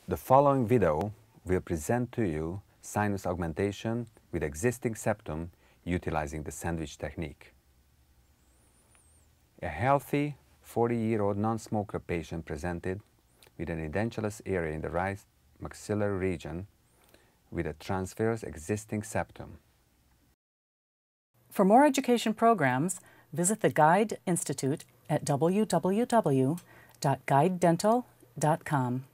The following video will present to you sinus augmentation with existing septum utilizing the sandwich technique. A healthy 40-year-old non-smoker patient presented with an edentulous area in the right maxillary region with a transverse existing septum. For more education programs, visit the Guide Institute at www.guidedental.com.